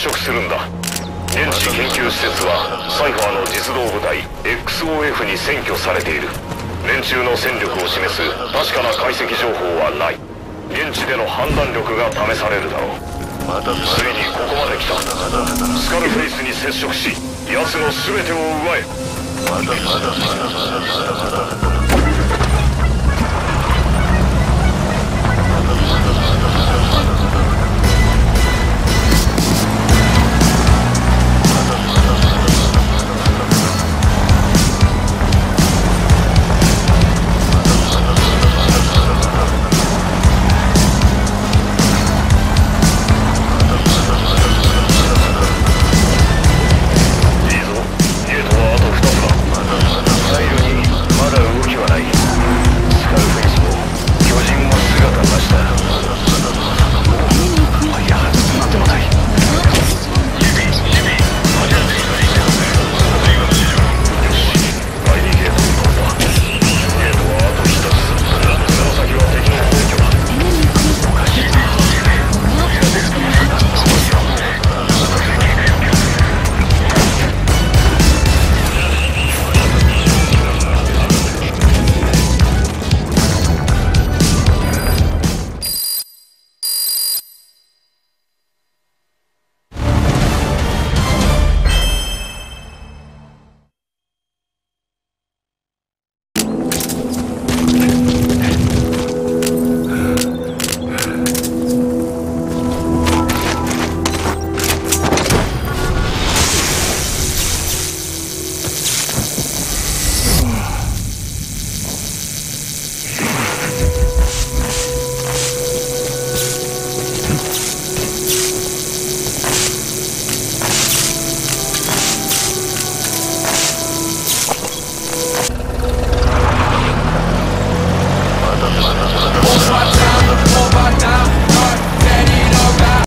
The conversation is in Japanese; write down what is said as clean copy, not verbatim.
触するんだ。現地研究施設はサイファーの実動部隊 XOF に占拠されている。連中の戦力を示す確かな解析情報はない。現地での判断力が試されるだろう。ついにここまで来た。スカルフェイスに接触し、奴の全てを奪え。